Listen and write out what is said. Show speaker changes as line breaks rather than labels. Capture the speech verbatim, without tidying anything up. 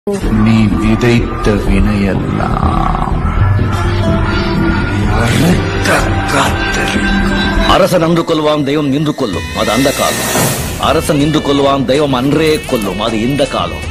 நீ விதைத்த வினையெல்லாம் அறுக்க காத்திருக்கும்.
அரசன் அன்று கொல்வான், தெய்வம் நின்று கொல்லும். அது அந்த காலம். அரசன் நின்று கொல்வான், தெய்வம் அன்றே கொல்லும். அது இந்த காலம்.